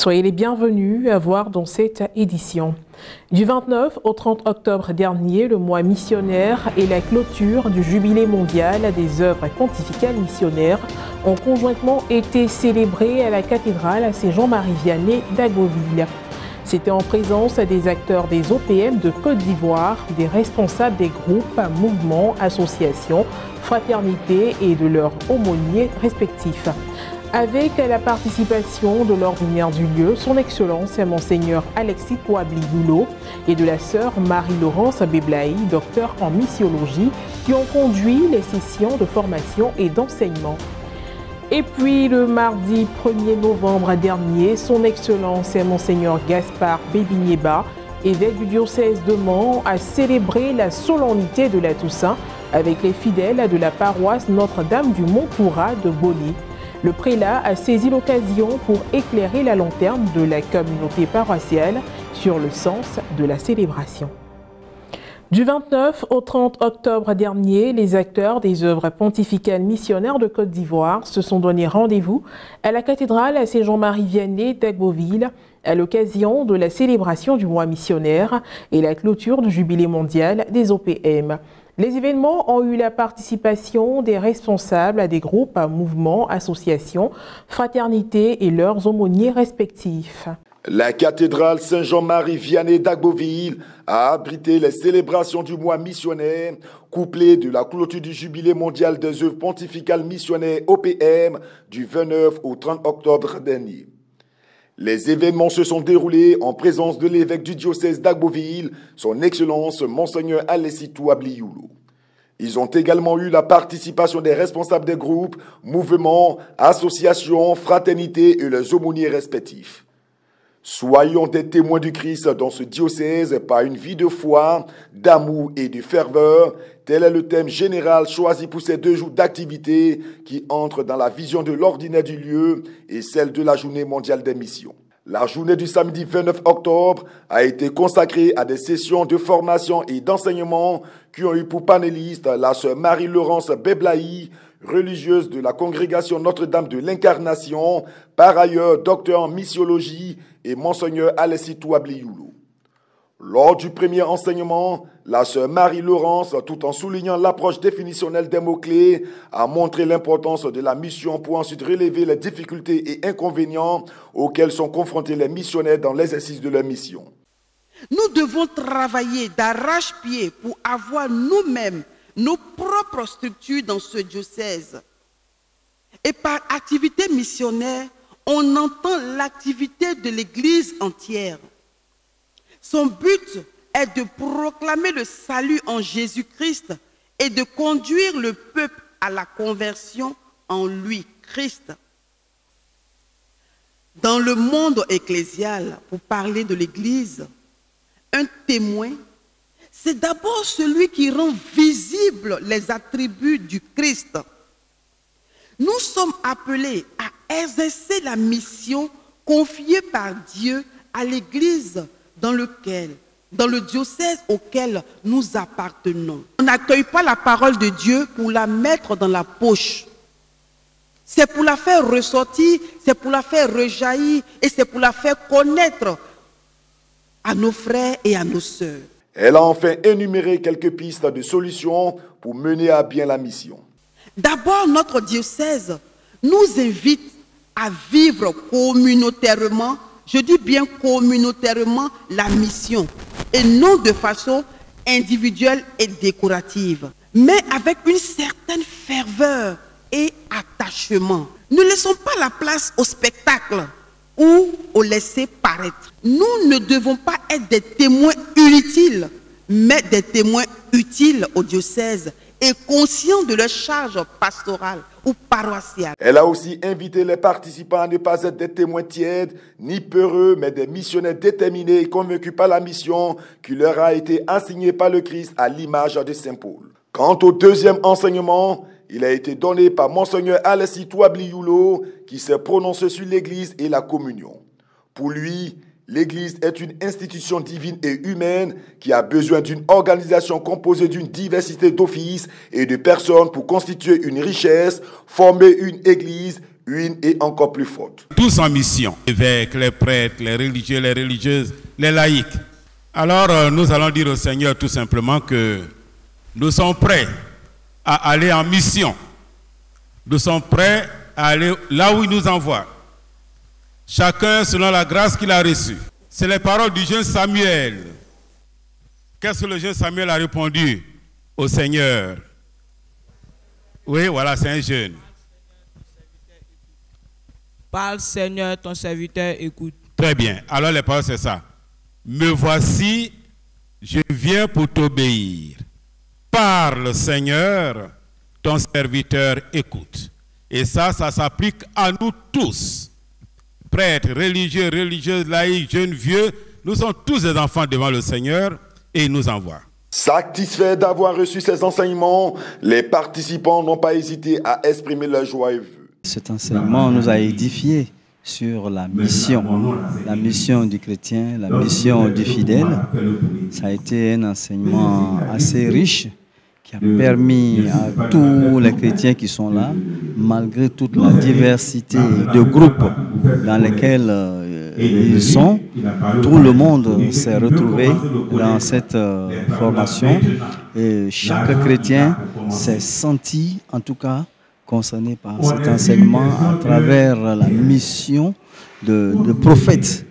Soyez les bienvenus à voir dans cette édition. Du 29 au 30 octobre dernier, le mois missionnaire et la clôture du jubilé mondial des œuvres pontificales missionnaires ont conjointement été célébrés à la cathédrale Saint-Jean-Marie Vianney d'Agboville. C'était en présence des acteurs des OPM de Côte d'Ivoire, des responsables des groupes, mouvements, associations, fraternités et de leurs aumôniers respectifs. Avec la participation de l'ordinaire du lieu, son Excellence Monseigneur Alexis Touabli-Youlo et de la sœur Marie-Laurence Beblaï, docteur en missiologie, qui ont conduit les sessions de formation et d'enseignement. Et puis le mardi 1er novembre dernier, son Excellence Monseigneur Gaspard Bébinieba, évêque du diocèse de Mans, a célébré la solennité de la Toussaint avec les fidèles de la paroisse Notre-Dame du Mont-Pourra de Bonny. Le prélat a saisi l'occasion pour éclairer la lanterne de la communauté paroissiale sur le sens de la célébration. Du 29 au 30 octobre dernier, les acteurs des œuvres pontificales missionnaires de Côte d'Ivoire se sont donné rendez-vous à la cathédrale Saint-Jean-Marie Vianney d'Agboville à l'occasion de la célébration du mois missionnaire et la clôture du jubilé mondial des OPM. Les événements ont eu la participation des responsables des groupes, mouvements, associations, fraternités et leurs aumôniers respectifs. La cathédrale Saint-Jean-Marie Vianney d'Agboville a abrité les célébrations du mois missionnaire, couplées de la clôture du jubilé mondial des œuvres pontificales missionnaires OPM du 29 au 30 octobre dernier. Les événements se sont déroulés en présence de l'évêque du diocèse d'Agboville, son Excellence Monseigneur Alexis Touabli-Youlo. Ils ont également eu la participation des responsables des groupes, mouvements, associations, fraternités et leurs aumôniers respectifs. Soyons des témoins du Christ dans ce diocèse par une vie de foi, d'amour et de ferveur. Tel est le thème général choisi pour ces 2 jours d'activité qui entrent dans la vision de l'ordinaire du lieu et celle de la journée mondiale des missions. La journée du samedi 29 octobre a été consacrée à des sessions de formation et d'enseignement qui ont eu pour panélistes la sœur Marie-Laurence Beblaï, religieuse de la congrégation Notre-Dame de l'Incarnation, par ailleurs docteur en missiologie, et Monseigneur Alexis Touabli-Youlo. Lors du premier enseignement, la sœur Marie-Laurence, tout en soulignant l'approche définitionnelle des mots-clés, a montré l'importance de la mission pour ensuite relever les difficultés et inconvénients auxquels sont confrontés les missionnaires dans l'exercice de leur mission. Nous devons travailler d'arrache-pied pour avoir nous-mêmes nos propres structures dans ce diocèse. Et par activité missionnaire, on entend l'activité de l'Église entière. Son but est de proclamer le salut en Jésus-Christ et de conduire le peuple à la conversion en lui, Christ. Dans le monde ecclésial, pour parler de l'Église, un témoin, c'est d'abord celui qui rend visibles les attributs du Christ. Nous sommes appelés à exercer la mission confiée par Dieu à l'Église dans le diocèse auquel nous appartenons. On n'accueille pas la parole de Dieu pour la mettre dans la poche. C'est pour la faire ressortir, c'est pour la faire rejaillir et c'est pour la faire connaître à nos frères et à nos sœurs. Elle a enfin énuméré quelques pistes de solutions pour mener à bien la mission. D'abord, notre diocèse nous invite à vivre communautairement, je dis bien communautairement, la mission, et non de façon individuelle et décorative, mais avec une certaine ferveur et attachement. Ne laissons pas la place au spectacle ou au laisser paraître. Nous ne devons pas être des témoins inutiles, mais des témoins utiles au diocèse et conscients de leur charge pastorale ou paroissiale. Elle a aussi invité les participants à ne pas être des témoins tièdes ni peureux, mais des missionnaires déterminés et convaincus par la mission qui leur a été assignée par le Christ à l'image de Saint Paul. Quant au deuxième enseignement, il a été donné par Monseigneur Alexis Touabli-Youlo qui s'est prononcé sur l'Église et la communion. Pour lui, l'Église est une institution divine et humaine qui a besoin d'une organisation composée d'une diversité d'offices et de personnes pour constituer une richesse, former une Église, une est encore plus forte. Tous en mission, les évêques, les prêtres, les religieux, les religieuses, les laïcs. Alors nous allons dire au Seigneur tout simplement que nous sommes prêts à aller en mission. Nous sommes prêts à aller là où il nous envoie. Chacun selon la grâce qu'il a reçue. C'est les paroles du jeune Samuel. Qu'est-ce que le jeune Samuel a répondu au Seigneur? Oui, voilà, c'est un jeune. Parle Seigneur, ton serviteur écoute. Très bien. Alors les paroles c'est ça. Me voici, je viens pour t'obéir. Parle Seigneur, ton serviteur écoute. Et ça s'applique à nous tous. Prêtres, religieux, religieuses, laïcs, jeunes, vieux, nous sommes tous des enfants devant le Seigneur et il nous envoie. Satisfaits d'avoir reçu ces enseignements, les participants n'ont pas hésité à exprimer leur joie et vœux. Cet enseignement nous a édifiés sur la mission du chrétien, la mission du fidèle. Ça a été un enseignement assez riche qui a permis à tous les chrétiens qui sont là, malgré toute la diversité de groupes dans lesquels ils sont, tout le monde s'est retrouvé dans cette formation et chaque chrétien s'est senti, en tout cas, concerné par cet enseignement à travers la mission de prophète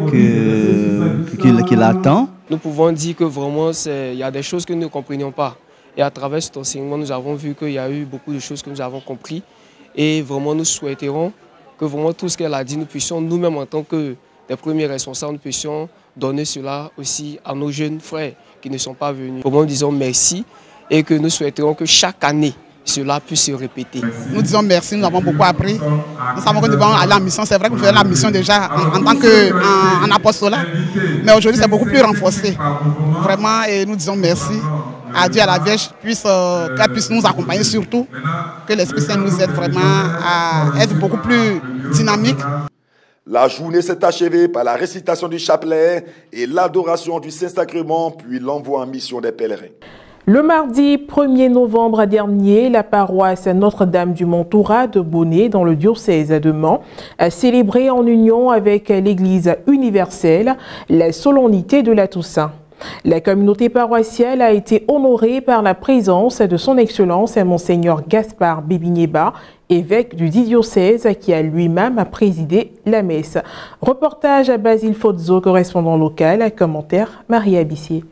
qu'il attend. Nous pouvons dire que vraiment, il y a des choses que nous ne comprenions pas. Et à travers cet enseignement, nous avons vu qu'il y a eu beaucoup de choses que nous avons compris. Et vraiment, nous souhaiterons que vraiment tout ce qu'elle a dit, nous puissions nous-mêmes en tant que des premiers responsables, nous puissions donner cela aussi à nos jeunes frères qui ne sont pas venus. Vraiment, nous disons merci et que nous souhaiterons que chaque année, cela puisse se répéter. Nous disons merci, nous avons beaucoup appris. Nous savons que nous devons aller en mission. C'est vrai que nous faisons la mission déjà en tant qu'en apostolat. Mais aujourd'hui, c'est beaucoup plus renforcé. Vraiment, et nous disons merci à Dieu, à la Vierge, qu'elle puisse nous accompagner surtout. Que l'Esprit Saint nous aide vraiment à être beaucoup plus dynamique. La journée s'est achevée par la récitation du chapelet et l'adoration du Saint-Sacrement, puis l'envoi en mission des pèlerins. Le mardi 1er novembre dernier, la paroisse Notre-Dame du Mont-Toura de Bonnet, dans le diocèse de Mans, a célébré en union avec l'Église universelle la solennité de la Toussaint. La communauté paroissiale a été honorée par la présence de son Excellence Monseigneur Gaspard Bébigneba, évêque du diocèse qui a lui-même présidé la messe. Reportage à Basile Fozzo, correspondant local, commentaire Maria Bissier.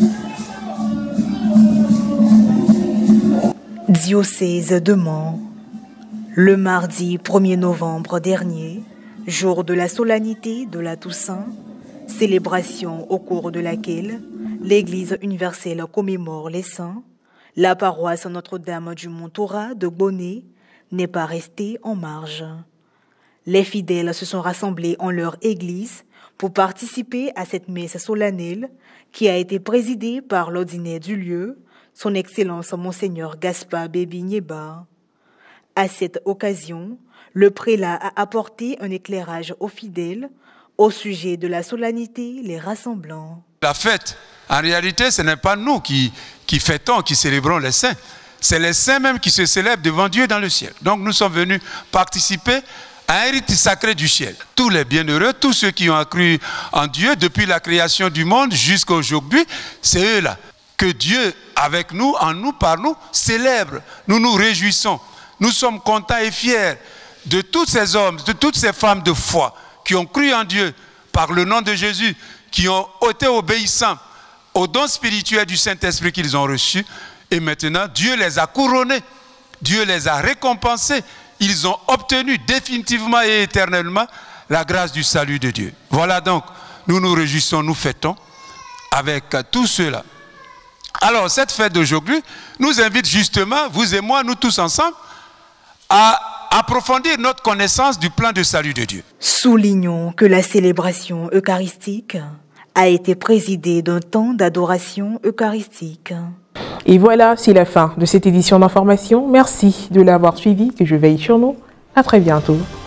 Diocèse de Mans. Le mardi 1er novembre dernier, jour de la solennité de la Toussaint, célébration au cours de laquelle l'Église universelle commémore les saints, la paroisse Notre-Dame du Mont-Toura de Bonnet n'est pas restée en marge. Les fidèles se sont rassemblés en leur église pour participer à cette messe solennelle qui a été présidée par l'ordinaire du lieu, son Excellence Monseigneur Gaspard Bébigneba. À cette occasion, le prélat a apporté un éclairage aux fidèles au sujet de la solennité les rassemblant. La fête, en réalité, ce n'est pas nous qui fêtons, qui célébrons les saints. C'est les saints même qui se célèbrent devant Dieu dans le ciel. Donc nous sommes venus participer à un rite sacré du ciel. Tous les bienheureux, tous ceux qui ont cru en Dieu depuis la création du monde jusqu'à aujourd'hui, c'est eux-là. Que Dieu, avec nous, en nous, par nous, célèbre. Nous nous réjouissons. Nous sommes contents et fiers de tous ces hommes, de toutes ces femmes de foi qui ont cru en Dieu par le nom de Jésus, qui ont été obéissants aux dons spirituels du Saint-Esprit qu'ils ont reçus. Et maintenant, Dieu les a couronnés, Dieu les a récompensés. Ils ont obtenu définitivement et éternellement la grâce du salut de Dieu. Voilà donc, nous nous réjouissons, nous fêtons avec tous ceux-là. Alors, cette fête d'aujourd'hui nous invite justement, vous et moi, nous tous ensemble, à approfondir notre connaissance du plan de salut de Dieu. Soulignons que la célébration eucharistique a été présidée d'un temps d'adoration eucharistique. Et voilà, c'est la fin de cette édition d'information. Merci de l'avoir suivi, que je veille sur nous. À très bientôt.